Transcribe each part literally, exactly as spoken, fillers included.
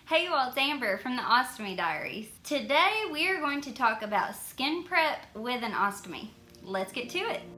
Hey you all, it's Amber from the Ostomy Diaries. Today we are going to talk about skin prep with an ostomy. Let's get to it.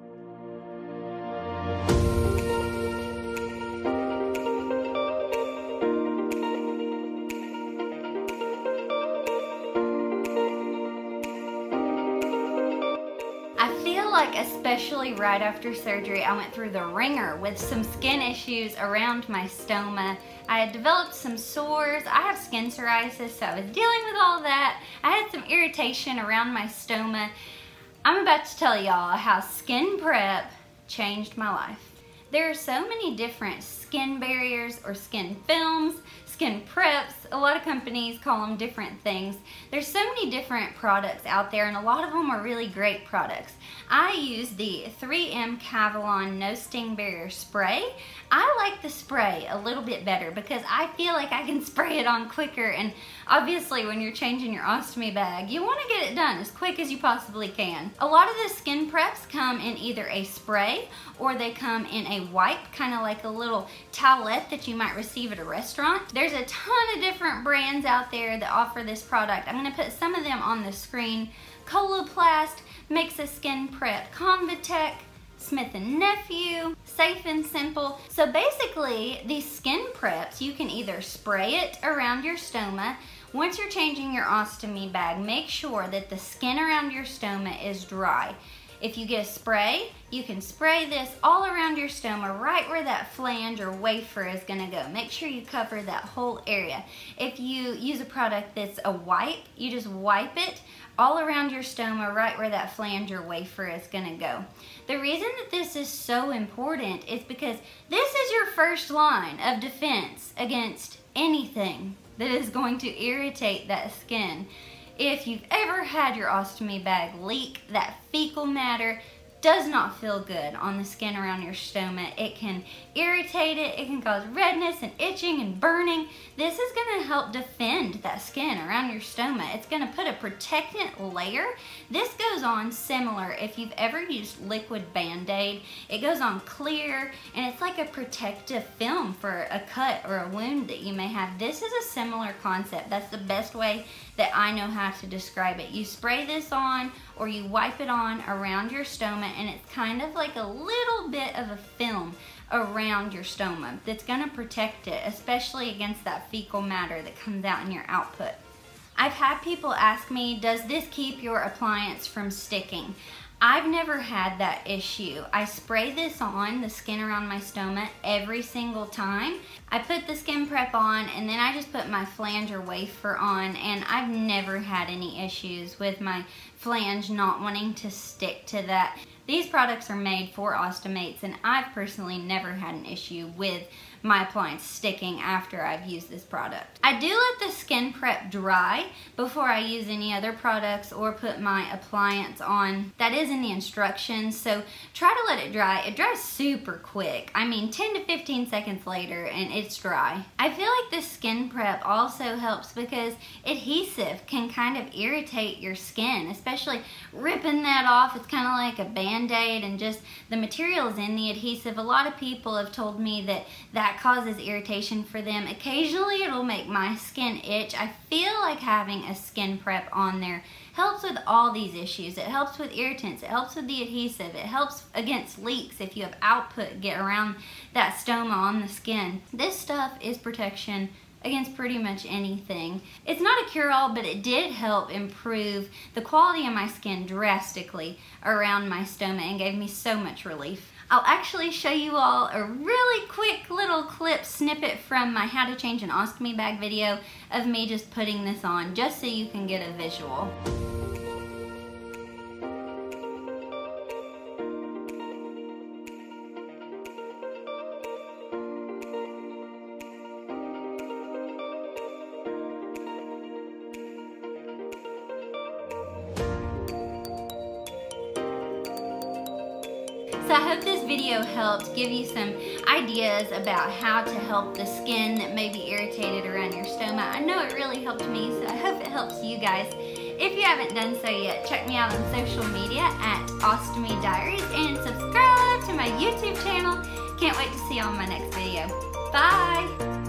I feel like especially right after surgery I went through the ringer with some skin issues around my stoma. I had developed some sores. I have skin psoriasis, so I was dealing with all that. I had some irritation around my stoma. I'm about to tell y'all how skin prep changed my life. There are so many different skin barriers or skin films, skin preps. A lot of companies call them different things. There's so many different products out there, and a lot of them are really great products. I use the three M Cavilon No Sting Barrier Spray. I like the spray a little bit better because I feel like I can spray it on quicker, and obviously when you're changing your ostomy bag, you want to get it done as quick as you possibly can. A lot of the skin preps come in either a spray or they come in a wipe, kind of like a little towelette that you might receive at a restaurant. There's a ton of different brands out there that offer this product. I'm going to put some of them on the screen. Coloplast makes a skin prep. Convatec, Smith and Nephew, Safe and Simple. So basically, these skin preps, you can either spray it around your stoma. Once you're changing your ostomy bag, make sure that the skin around your stoma is dry. If you get a spray, you can spray this all around your stoma, right where that flange or wafer is gonna go. Make sure you cover that whole area. If you use a product that's a wipe, you just wipe it all around your stoma, right where that flange or wafer is gonna go. The reason that this is so important is because this is your first line of defense against anything that is going to irritate that skin. If you've ever had your ostomy bag leak, that fecal matter does not feel good on the skin around your stoma. It can irritate it, it can cause redness and itching and burning. This is going to help defend that skin around your stoma. It's going to put a protectant layer. This goes on similar if you've ever used liquid Band-Aid. It goes on clear, and it's like a protective film for a cut or a wound that you may have. This is a similar concept. That's the best way that I know how to describe it. You spray this on or you wipe it on around your stoma, and it's kind of like a little bit of a film around your stoma that's gonna protect it, especially against that fecal matter that comes out in your output. I've had people ask me, does this keep your appliance from sticking? I've never had that issue. I spray this on the skin around my stoma every single time. I put the skin prep on, and then I just put my flange or wafer on, and I've never had any issues with my flange not wanting to stick to that. These products are made for ostomates, and I've personally never had an issue with my appliance sticking after I've used this product. I do let the skin prep dry before I use any other products or put my appliance on. That is in the instructions, so try to let it dry. It dries super quick. I mean ten to fifteen seconds later and it's dry. I feel like the skin prep also helps because adhesive can kind of irritate your skin, especially ripping that off. It's kind of like a Band-Aid, and just the materials in the adhesive. A lot of people have told me that that causes irritation for them. Occasionally it'll make my skin itch. I feel like having a skin prep on there helps with all these issues. It helps with irritants, it helps with the adhesive, it helps against leaks if you have output get around that stoma on the skin. This stuff is protection against pretty much anything. It's not a cure-all, but it did help improve the quality of my skin drastically around my stoma and gave me so much relief. I'll actually show you all a really quick little clip snippet from my How to Change an Ostomy Bag video of me just putting this on, just so you can get a visual. So I hope this video helped give you some ideas about how to help the skin that may be irritated around your stoma. I know it really helped me, so I hope it helps you guys. If you haven't done so yet, check me out on social media at Ostomy Diaries and subscribe to my YouTube channel. Can't wait to see you on my next video. Bye!